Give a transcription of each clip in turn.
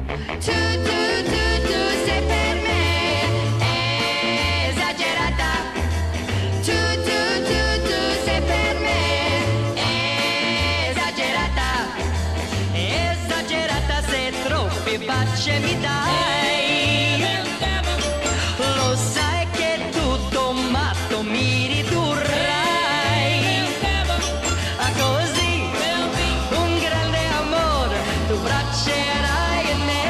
Tu sei per me esagerata. Tu sei per me esagerata. Esagerata, se troppi baci mi dai. Lo sai che tutto matto mi ridurrai. A così un grande amore tu braccerai in me.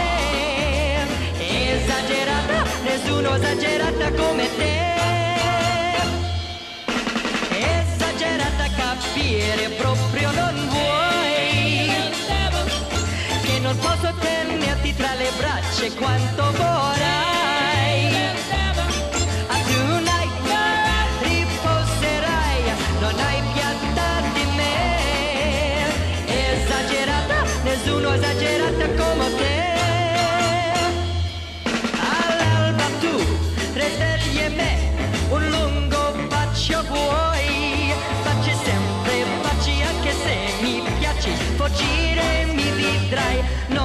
Esagerata, nessuno esagerata come te. Esagerata, capire proprio non vuoi che non posso tenerti tra le braccia quanto vorrai. A tonight riposerai, non hai pietà di me. Esagerata, nessuno esagerata come te. All'alba tu risvegli me, un lungo bacio vuoi. Baci sempre, baci anche se mi piaci, fuggire mi vedrai. No,